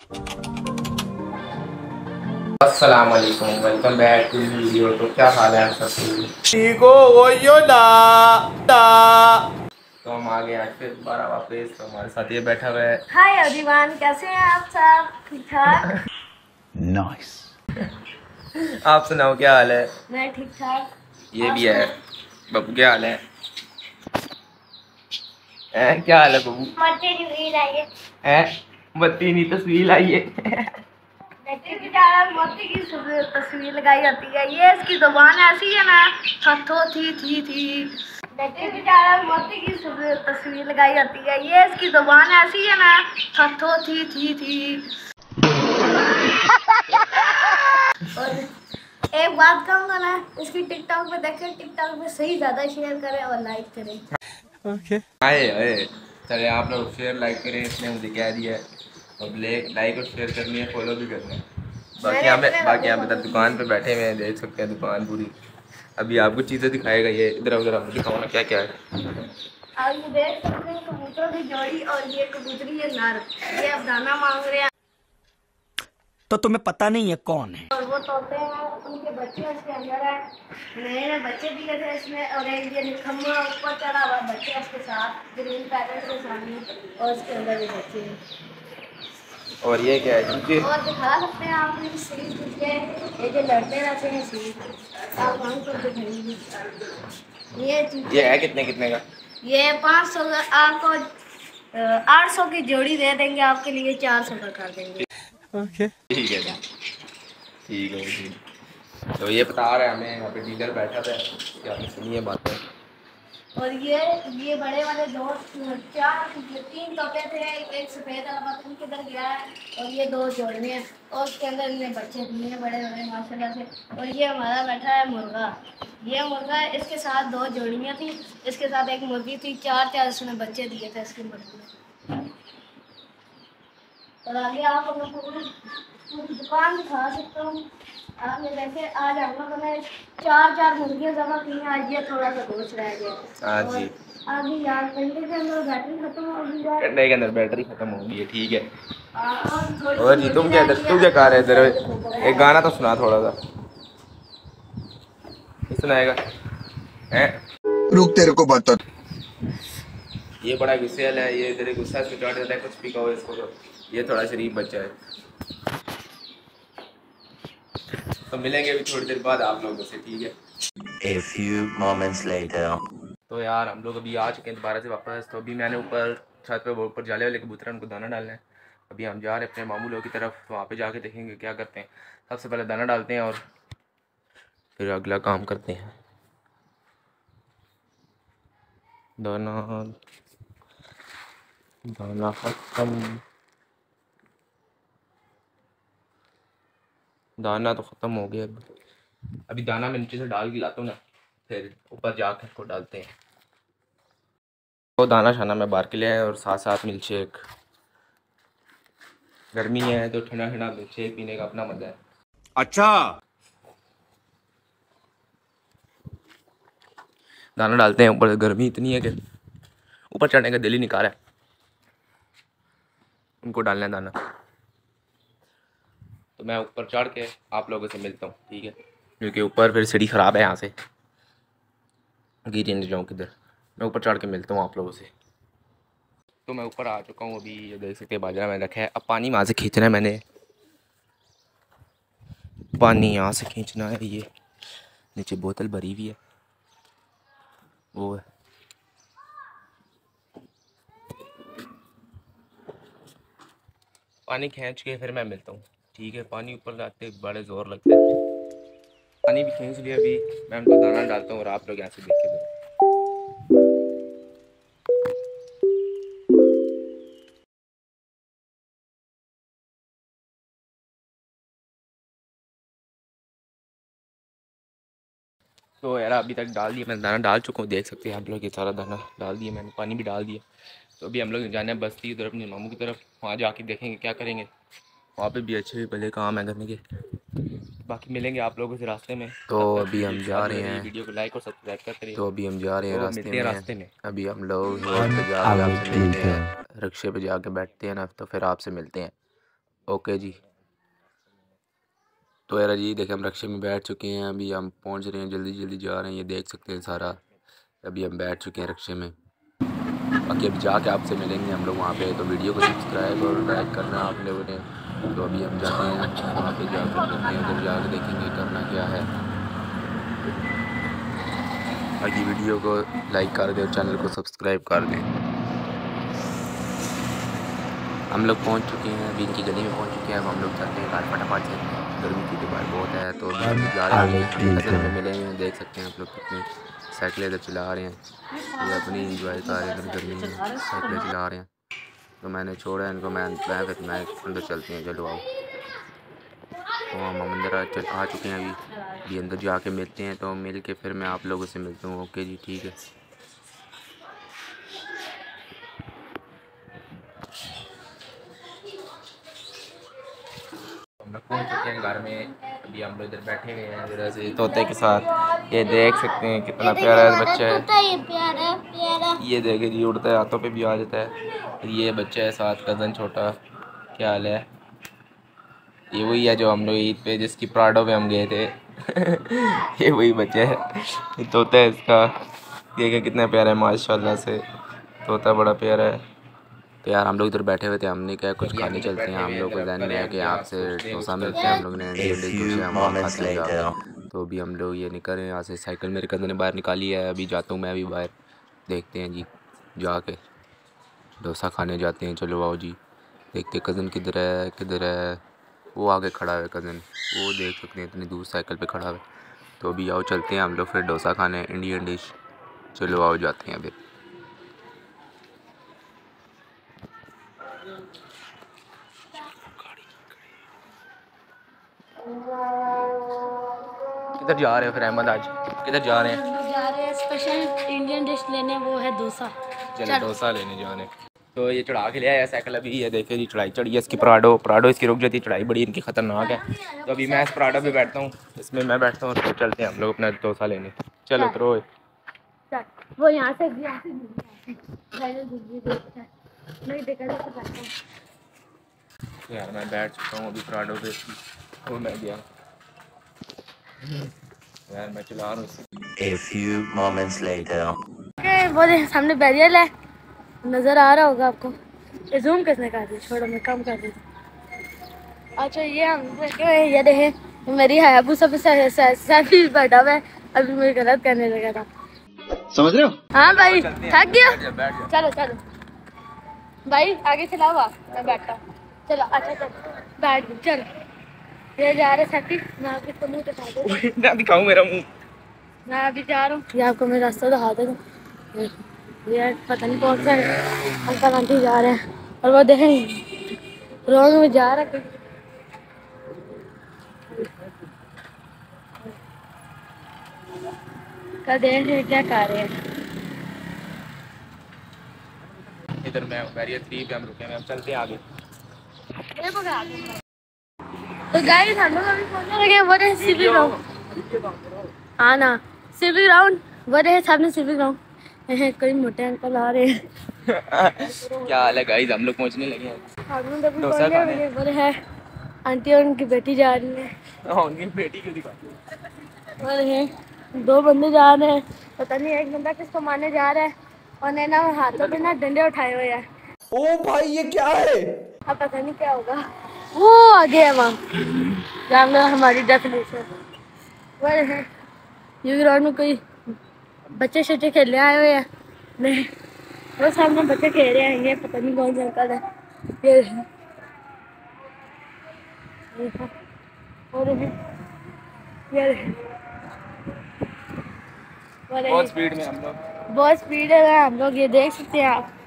अस्सलाम वालेकुम, welcome back to video. तो क्या हाल है आप सबके? ठीक हो वो ना ना। तो हम आ गए आज फिर दोबारा वापस। तो हमारे साथ ये बैठा हुआ है। हाय एवरीवन, कैसे हैं आप सब? ठीक ठाक। नाइस। आप सुनाओ क्या हाल है? मैं ठीक ठाक। ये आप भी है। सुनाओ। बब्बू क्या हाल है? क्या हाल है बब्बू? मट्टी की तस्वीर आई है। बत्ती नहीं तस्वीर आई है। मोती की तस्वीर लगाई जाती है। ये इसकी जुबान ऐसी है ना, थो थी। मोती की तस्वीर लगाई जाती है। ये इसकी जुबान ऐसी है ना, थो थी। और एक बात कहूँगा ना, इसकी टिकटॉक पे देखें, टिकटॉक पे सही ज़्यादा शेयर करें और लाइक करें। ओके। आए आए चले आप लोग शेयर लाइक करें, इसने मुझे कह दिया है। अब लाइक और शेयर करनी है, फॉलो भी करना है। बाकी यहाँ पे दुकान पे बैठे हुए हैं, देख सकते हैं दुकान पूरी। अभी आपको चीज़ें दिखाएगा ये। इधर उधर आपको दिखाओ ना क्या क्या है। आप ये देख सकते हैं कबूतरों की जोड़ी, और ये कबूतरी है नर। ये अब दाना मांग रहे हैं। तो तुम्हें पता नहीं है कौन है? और वो तोते हैं, उनके बच्चे उसके अंदर है। नए बच्चे दिए थे इसमें, और एक ये निकम्मा ऊपर चढ़ा हुआ बच्चे उसके साथ ग्रीन पैकेट के सामने, और उसके अंदर भी बच्चे हैं। और ये क्या है जी? और दिखा सकते हैं आप ये सीरीज दिखे, ये जो लड़ते रहते हैं सीरीज, आप हम को दिखाएंगे। ये है कितने कितने का? ये 500 का आपको 800 की जोड़ी दे देंगे, आपके लिए 400 का कर देंगे। ओके। ठीक है ठीक है जी। तो ये बता रहे हैं हमें, यहाँ पे डीलर बैठा था, क्या आपने सुनी है बातें? और ये बड़े वाले दो 3 तोते थे, एक सफ़ेद वाला पता नहीं किधर गया है, और ये 2 जोड़ने हैं, और उसके अंदर इन्हें बच्चे दिए हैं बड़े बड़े माशाल्लाह से। और ये हमारा बैठा है मुर्गा। ये मुर्गा, इसके साथ 2 जोड़ियाँ थी, इसके साथ एक मुर्गी थी। 4 इसने बच्चे दिए थे इसकी मुर्गी ने। और आगे आप पूरी दुकान दिखा सकता हूँ। आप ये देखें, आज हम लोगों ने 4 मुर्गियाँ जमा की हैं। आज ये थोड़ा सा गोश्त रह गया। हाँ जी। अभी यार कंडे के अंदर बैटरी खत्म हो गई है। कंडे के अंदर बैटरी खत्म हो गई है, ठीक है। थोड़ी और जी तुम क्या कह रहे इधर? एक गाना तो सुना थोड़ा सा। सुनाएगा हैं? रुक तेरे को बता। ये बड़ा गुस्से वाला है, ये इधर गुस्सा से चढ़ जाता है, कुछ भी कहो इसको। तो ये थोड़ा शरीफ बच्चा है। तो मिलेंगे भी थोड़ी देर बाद आप लोगों से, ठीक है। A few moments later. तो यार हम लोग अभी आ चुके हैं दोबारा से वापस। तो अभी मैंने ऊपर छत पे ऊपर जाले वाले कबूतर उनको दाना डालना है। अभी हम जा रहे हैं अपने मामू लोग की तरफ, वहाँ पे जाके देखेंगे क्या करते हैं। सबसे पहले दाना डालते हैं और फिर अगला काम करते हैं। दाना दाना ख़त्म, दाना तो ख़त्म हो गया। अभी दाना मैं नीचे से डाल के लाता हूँ ना, फिर ऊपर जाकर इसको डालते हैं। तो दाना शाना मैं बाहर के लिए आया, और साथ साथ मिल्क शेक। गर्मी है तो ठंडा ठंडा मिल्क शेक पीने का अपना मजा है। अच्छा। दाना डालते हैं ऊपर। गर्मी इतनी है कि ऊपर चढ़ने का दिल ही नहीं कर रहा है। उनको डालना है दाना। तो मैं ऊपर चढ़ के आप लोगों से मिलता हूँ, ठीक है, क्योंकि ऊपर फिर सीढ़ी ख़राब है, यहाँ से गिर नहीं जाऊँ किधर। मैं ऊपर चढ़ के मिलता हूँ आप लोगों से। तो मैं ऊपर आ चुका हूँ अभी। ये देख सकते हैं बाजरा मैंने रखा है। अब पानी वहाँ से खींचना है मैंने। पानी यहाँ से खींचना है। ये नीचे बोतल भरी हुई है, वो है। पानी खींच के फिर मैं मिलता हूँ, ठीक है। पानी ऊपर लाते बड़े ज़ोर लगता है। पानी भी खींच लिया। अभी मैं उनको दाना डालता हूँ और आप लोग यहाँ से देख के। तो यार अभी तक डाल दिया मैंने, दाना डाल चुका हूँ, देख सकते हैं आप लोग। ये सारा दाना डाल दिया मैंने, पानी भी डाल दिया। तो अभी हम लोग जाना है बस्ती उधर अपने मामू की तरफ। वहाँ जाके देखेंगे क्या करेंगे। वहाँ पे भी अच्छे भले काम है करने के। बाकी मिलेंगे आप लोगों से रास्ते में। तो अभी हम जा रहे हैं। वीडियो को लाइक और सब्सक्राइब करते रहिए। तो अभी हम जा रहे हैं रास्ते में। अभी हम लोग रोड पे जाके आपसे मिलते हैं, रिक्शे पे जाके बैठते हैं ना, तो फिर आपसे मिलते हैं। ओके जी। तो यार जी देखें हम रक्शे में बैठ चुके हैं, अभी हम पहुंच रहे हैं, जल्दी जल्दी जा रहे हैं, ये देख सकते हैं सारा। अभी हम बैठ चुके हैं रक्शे में, बाकी अभी जाके आपसे मिलेंगे हम लोग वहाँ पे। तो वीडियो को सब्सक्राइब और लाइक करना आप लोगों ने। तो अभी हम जाते हैं वहाँ पे, जाकर देखते हैं, उधर जाकर देखेंगे करना क्या है। बाकी वीडियो को लाइक कर दें और चैनल को सब्सक्राइब कर दें। हम लोग पहुंच चुके हैं, अभी इनकी गली में पहुंच चुके हैं। अब हम लोग चलते हैं घर फटाफट से, गर्मी की तो बाहर बहुत है। तो हम जा रहे हैं, कज़न में मिले हैं, देख सकते हैं आप लोग कितनी साइकिलें इधर चला रहे हैं, ये अपनी इंजॉय कर रहे हैं, इधर गर्मी में साइकिलें चला रहे हैं। तो मैंने छोड़ा इनको, मैं अंदर चलते हैं, चलो आओ। तो हम अंदर आ चुके हैं, अभी अंदर जाके मिलते हैं। तो मिल के फिर मैं आप लोगों से मिलता हूँ। ओके जी ठीक है। हम लोग पहुँच चुके हैं घर में, अभी हम लोग इधर बैठे हुए हैं इधर से तोते के साथ। ये देख सकते हैं कितना प्यारा बच्चा है, ये देखे जी उड़ता है, हाथों पे भी आ जाता है। ये बच्चा है साथ कज़न छोटा, क्या हाल है। ये वही है जो हम लोग ईद पे जिसकी प्राडो पे हम गए थे ये वही बच्चा है, ये तोता है इसका। देखे कितना प्यारा है माशाल्लाह से, तोता बड़ा प्यारा है। तो यार हम लोग इधर बैठे हुए थे, हमने क्या कुछ खाने चलते हैं। हम लोग को ध्यान में है कि आपसे डोसा मिलते हैं, हम लोग ने A few moments later. तो अभी हम लोग ये निकल रहे हैं यहाँ से। साइकिल मेरे कज़न ने बाहर निकाली है, अभी जाता हूँ मैं भी बाहर, देखते हैं जी जाके डोसा खाने जाते हैं। चलो आओ जी, देखते कज़न किधर है। वो आगे खड़ा है कज़न, वो देख सकते हैं इतनी दूर साइकिल पे खड़ा है। तो अभी आओ चलते हैं हम लोग फिर डोसा खाने, इंडियन डिश। चलो आओ जाते हैं फिर। किधर जा रहे हो फिर अहमद, आज किधर जा रहे हैं? हम जा रहे हैं स्पेशल इंडियन डिश लेने, वो है डोसा। चलो डोसा लेने जाने। तो ये चढ़ा के ले आया साइकिल, अभी ये देखे जी चढ़ाई चढ़ी है इसकी, प्राडो इसकी रुक जाती, चढ़ाई बड़ी इनकी ख़तरनाक है। तो अभी मैं इस प्राडो पे बैठता हूँ, इसमें मैं बैठता हूँ, तो चलते हैं हम लोग अपना डोसा लेने। चलो तो वो यहाँ से नहीं देखा यार मैं बैठ चुका हूँ अभी प्राडो पे, तो मैं गया यार, मैं चला रहा हूँ। A few moments later. वो सामने बैरियर है, नजर आ रहा होगा आपको। ये जूम किसने कर दिया, छोड़ो मैं कम कर देता। अच्छा ये हम ये देखे मेरी हायाबुसा पे सेल्फी बैठा हुआ है, अभी मुझे गलत करने लगा था, समझ रहे हो? हाँ भाई थक गया। चलो चलो भाई आगे चलाओ आप, मैं बैठता हूँ। चलो अच्छा चलो बैठ गई, चलो ये जा रहे सेल्फी, मैं आपको मुँह दिखा दूँ ना दिखाऊं मेरा मुंह, मैं अभी जा रहा हूँ। ये आपको मैं रास्ता दिखा देता हूँ, ये पता नहीं कौन सा अंकल आंटी जा रहे हैं, और वो देखें रोड में जा रहा है। क्या देख रहे क्या कर रहे हैं इधर मैं बैरियर 3 पे हम रुके हैं, हम चलते हैं आगे। तो गाइस हम लोग अभी पहुंचने लगे हैं, वो रहे सिविल ग्राउंड। हाँ ना सिविल ग्राउंड, वो रहे सामने सिविल ग्राउंड। कोई मोटे अंकल आ रहे हैं क्या हाल है गाइस, हम लोग पहुंचने लगे हैं डोसा खाने। वो रहे आंटी और उनकी बेटी जा रही है। उनकी बेटी क्यों दिखाती है? वो रहे 2 बंदे जा रहे हैं, पता नहीं एक बंदा किसको मारने जा रहा है, और ने ना हाथों पे ना डंडे उठाए हुए हैं। ओ भाई ये क्या है? अब पता नहीं क्या होगा, वो आगे है वहाँ जान लो हमारी डेफिनेशन। वो है यू ग्राउंड में कोई बच्चे शच्चे खेलने आए हुए हैं, नहीं वो सामने बच्चे खेल रहे हैं, ये पता नहीं कौन सा अंकल है। ये है और ये बहुत स्पीड में हम लोग, बहुत स्पीड है हम लोग, ये देख सकते हैं आप।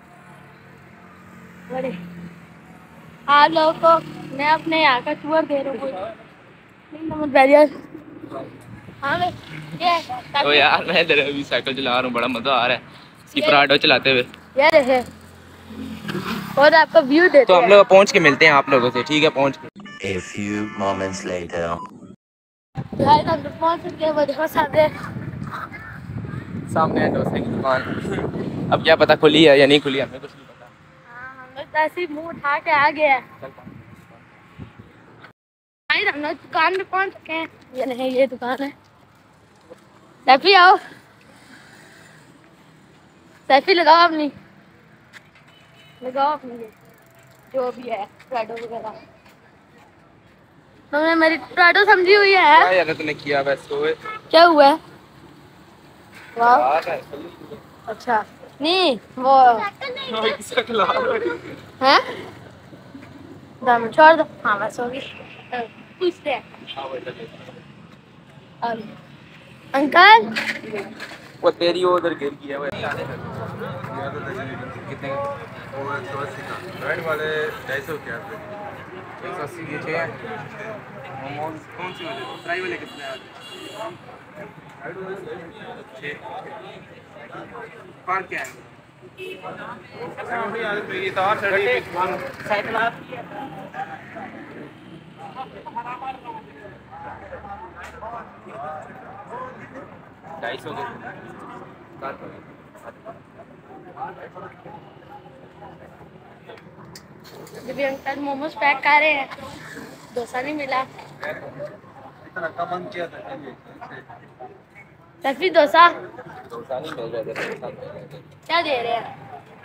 बड़े आप लोगों को मैं अपने यहाँ का टूर दे रहा हूँ बैरियर। हाँ ये तो यार मैं इधर अभी साइकिल चला रहा हूँ, बड़ा मजा आ रहा है इसकी प्राडो चलाते हुए। यार है और आपका व्यू देते तो हम लोग पहुँच के मिलते हैं आप लोगों से, ठीक है पहुँच के। A few moments later. यार हम लोग पहुँच चुके हैं, वो देखो सामने है डोसे की दुकान अब क्या पता खुली है या नहीं खुली, हमें कुछ नहीं पता। हाँ हम लोग तो ऐसे ही मुँह उठा के आ गए हैं। भाई हम लोग दुकान पे पहुंच चुके हैं। ये नहीं, ये दुकान है। सैफी आओ, सैफी लगाओ अपनी, लगाओ अपनी जो भी है प्राडो वगैरह। तुमने मेरी प्राडो समझी हुई है? क्या यार तूने किया वैसे? क्या हुआ है? वाह, अच्छा नहीं वो है दम छोड़ दो। हाँ बस होगी। पूछते हैं अंकल। वो तेरी उधर गिर गया वो। कितने रेड वाले 250 क्या 180 के 6 मोमोज कौन सी वाले? फ्राई वाले कितने आ रहे? पार्क क्या है? ये तो और ढाई सौ जब भी अंकल मोमोज पैक कर रहे हैं, डोसा नहीं मिला। इतना का मन किया था सफी डोसा डोसा नहीं मिल रहा था। क्या दे रहे हैं?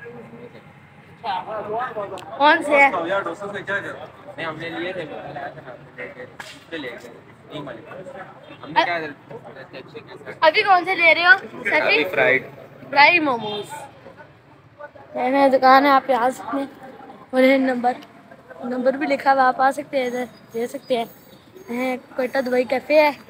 कौन से है? यार डोसा से क्या करता? नहीं हमने लिए थे, दूसरे ले गए नहीं मिले। हमने क्या अभी कौन से ले रहे हो सफी? फ्राइड मोमोज। मैंने दुकान है, आप आ सकते हैं। और नंबर भी लिखा हुआ, आप आ सकते हैं, इधर दे सकते हैं। कोयटा दुबई कैफे है।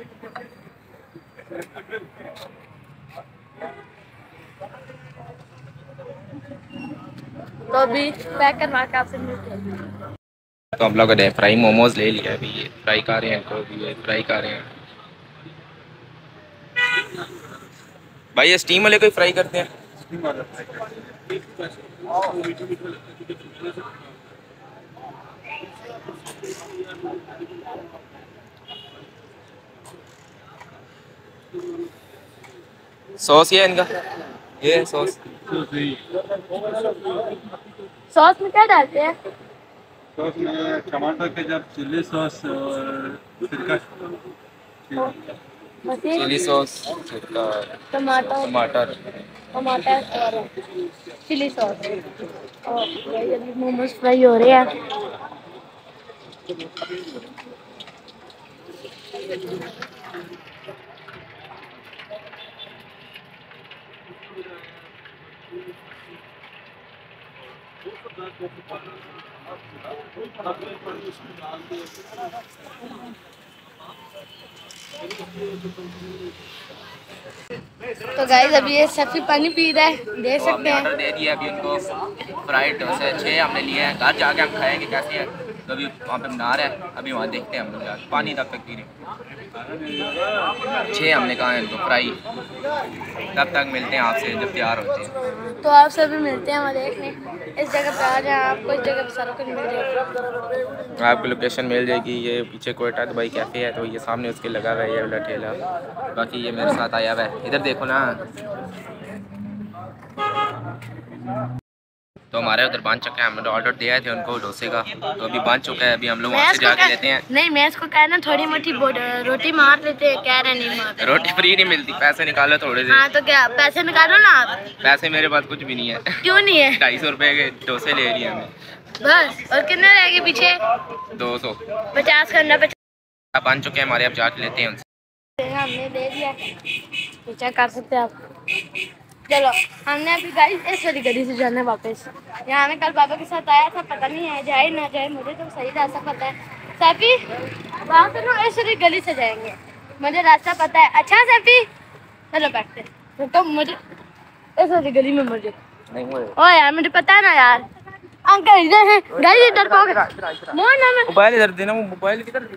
तो अभी पैक करवा के आपसे मिलते हैं। तो हम लोगों ने फ्राई मोमोज ले लिया। अभी ये फ्राई कर रहे हैं, इनको भी ये फ्राई कर रहे हैं। भाई ये स्टीम वाले कोई फ्राई करते हैं? सॉस ये है इनका, ये सॉस। सॉस में क्या डालते हैं? सॉस में टमाटर केचप, चिल्ली सॉस और सिरका, चिली सॉस, टमाटर और चिली सॉस। और अभी मोमोज फ्राई हो रहे हैं। तो गाइस अभी ये सफी पानी पी रहा है, देख सकते हैं। ऑर्डर दे दिया अभी उनको फ्राइड डोसे 6 हमने लिए हैं। घर जाके हम खाएंगे कैसे है। तो अभी वहाँ पे बना रहा है, अभी वहाँ देखते हैं हम लोग जाके। पानी तब तक पी रहे 6 हमने कहा है इनको फ्राई। तब तक मिलते हैं आपसे जब तैयार होते हैं। तो आप सभी मिलते हैं हमारे देखने इस जगह पे आ जाए। आपको इस जगह पे सारा कुछ मिल जाएगा। आपको लोकेशन मिल जाएगी। ये पीछे कोयटा दुबई कैफ़े है, तो ये सामने उसके लगा हुआ है ये वाला ठेला। बाकी ये मेरे साथ आया हुआ है, इधर देखो ना। तो हमारे उधर बन चुका है। हमने ऑर्डर दिया थे उनको डोसे का, तो अभी बन चुका है। अभी हम लोग वहाँ से जाके लेते हैं। नहीं, मैं इसको कह रहा थोड़ी मोटी रोटी मार लेते हैं। कह रहे नहीं मारते। रोटी फ्री नहीं मिलती, पैसे निकालो थोड़े से। हाँ तो क्या, पैसे निकालो ना आप। पैसे मेरे पास कुछ भी नहीं है। क्यों नहीं है? 250 रुपए के डोसे ले लिए हमें बस। और कितने रहेंगे पीछे? 200 50 करना। 50 बन चुके हैं हमारे, अब जाके लेते हैं उनसे। हमने ले लिया, चेक कर सकते हैं आप। चलो हमने अभी गाइस इस वाली गली से जाना है वापस। यहाँ मैं कल पापा के साथ आया था, पता नहीं है जाए ना जाए, मुझे तो सही रास्ता पता है। सैफी वहाँ से ना इस वाली गली से जाएंगे, मुझे रास्ता पता है। अच्छा सैफी चलो बैठते हैं। तो मुझे इस वाली गली में मुझे ओ यार मुझे पता है ना यार। अंकल इधर है गाइस, इधर पाओगे मोबाइल इधर देना। वो मोबाइल किधर?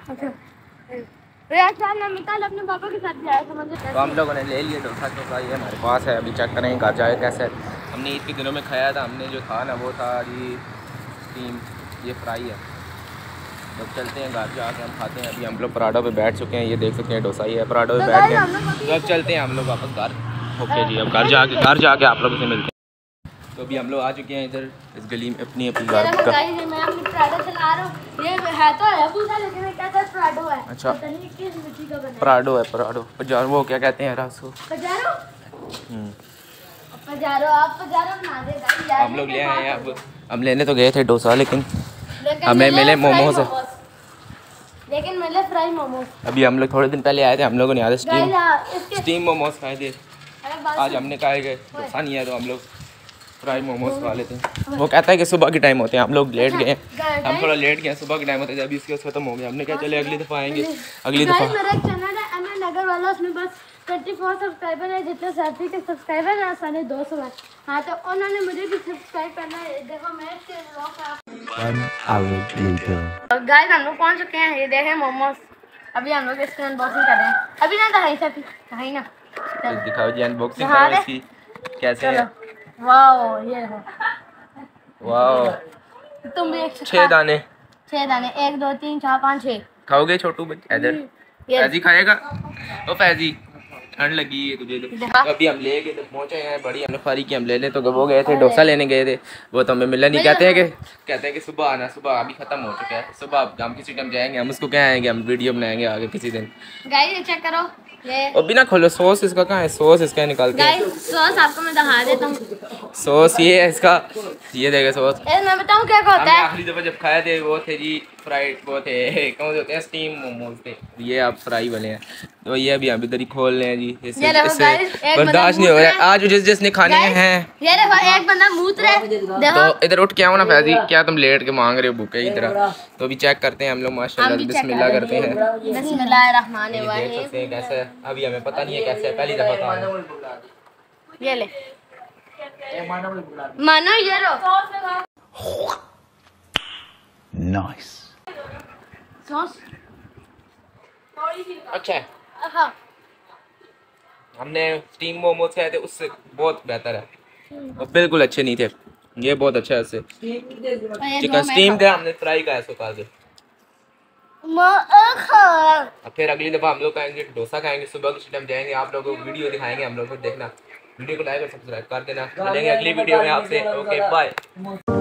कल अपने पापा के साथ जाया था। मुझे तो हम लोगों ने ले लिया डोसा। तो ये हमारे पास है, अभी चेक करेंगे घर जाए कैसे। हमने ईद के दिनों में खाया था। हमने जो था ना वो था जी स्टीम, ये फ्राई है। तो चलते हैं घर जाके हम खाते हैं। अभी हम लोग पराठों पे बैठ चुके हैं, ये देख सकते हैं डोसा ही है। पराठों पे बैठ के तो अब चलते हैं हम लोग वापस घर। ओके जी, अब घर जाके आप लोगों से मिलते हैं। तो अभी हम लोग आ चुके हैं इधर इस गली में अपनी ये घर देखो का। गाइस, मैं अपनी पराठा चला रहा हूँ। ये है तो है पूछा, लेकिन ये क्या पराठो है। अच्छा। पता नहीं किस मिट्टी का बना है। पराठो है, पराठो पजार, वो क्या कहते हैं रासो। पजारो पजारो, आप पजारो बना दे गाइस यार। हम लोग ले आए हैं। अब हम लेने तो गए थे डोसा, लेकिन लेकिन हमें मिले मोमोज। लेकिन मिले फ्राई मोमोज। अभी हम लोग थोड़े दिन पहले आए थे, हम लोगों ने आज गाइस इसके स्टीम मोमोज खाए थे। अरे बात आज हमने कहा कि डोसा नहीं है तो हम लोग फ्राई मोमोज खा लेते हैं। वो कहता है कि सुबह के टाइम होते हैं, हम लोग लेट गए, हम थोड़ा लेट गए, सुबह के टाइम होते हैं, जब इसके खत्म हो गया। हमने कहा चले अगली दफ़ा आएंगे, अगली गाइस दफ़ा। मेरा एक चैनल है एमएन नगर वाला, उसमें बस 24 सब्सक्राइबर है। जितने सैफी के सब्सक्राइबर हैं सारे 200 हैं। हाँ तो उन्होंने मुझे भी सब्सक्राइब करना है। देखो मैं इसके ब्लॉग का 1 hour later. गाइस हम लोग पहुंच चुके हैं। ये देखें मोमोज। अभी हम लोग इसकी अनबॉक्सिंग कर रहे हैं। अभी ना दिखाई सैफी, दिखाई ना। तो दिखाओ जी, अनबॉक्सिंग हाँ करो रे। इसकी कैसे चलो है। वाओ, ये देखो। वाह, तुम भी एक 6 दाने 6 दाने, 1 2 3 4 5 6। खाओगे छोटू बच्चा? इधर ये फैजी खाएगा। ओ फैजी, ठंड लगी है तुझे तो। देखा? अभी हम ले गए तो पहुंचे हैं, बड़ी हमने फारी की, हम ले लें तो वो गए थे डोसा लेने गए थे, वो तो हमें मिला नहीं। कहते हैं कि सुबह आना, सुबह अभी ख़त्म हो चुका है। सुबह हम किसी टाइम जाएंगे, हम उसको क्या आएंगे, हम वीडियो बनाएंगे आगे किसी दिन। गाइस ये चेक करो, ये और बिना खोलो सॉस इसका कहाँ है, सॉस इसका निकालते हैं। गाइस सॉस आपको मैं दिखा देता हूँ। सॉस ये है इसका, ये देगा सॉस। मैं बताऊँ क्या क्या होता हमने है। आखिरी दफ़ा जब खाए थे वो थे जी फ्राइड, वो थे कौन से होते हैं, स्टीम मोमोज थे। ये आप फ्राई वाले हैं, तो ये अभी हम इधर ही खोल रहे हैं जी। ये देखो guys, एक बर्दाश्त नहीं हो रहा है। आज जिसने खाने हैं ये देखो एक बंदा मूत रहा है। देखो तो इधर उठ के आओ ना फैजी, क्या तुम लेट के मांग रहे हो भूखे की तरह। तो अभी चेक करते हैं हम लोग, माशाल्लाह बिस्मिल्लाह करते हैं। ये देख बिस्मिल्लाहिर्रहमानिर्रहीम। सकते हैं कैसा है, अभी हमें पता नहीं है कैसे है, पहली दफ़ा खा रहे हैं। ये ले मानो, ये लो Nice. सॉस। अच्छा है, हाँ हमने स्टीम मोमोज खाए थे उससे बहुत बेहतर है, और बिल्कुल अच्छे नहीं थे। ये बहुत अच्छा है उससे। चिकन स्टीम थे, हमने फ्राई खाया सुखा के। अब फिर अगली दफ़ा हम लोग खाएंगे डोसा खाएंगे, सुबह के टाइम जाएंगे, आप लोगों को वीडियो दिखाएंगे हम लोग को। देखना, वीडियो को लाइक और सब्सक्राइब कर देना। मिलेंगे अगली वीडियो में आपसे। Okay bye.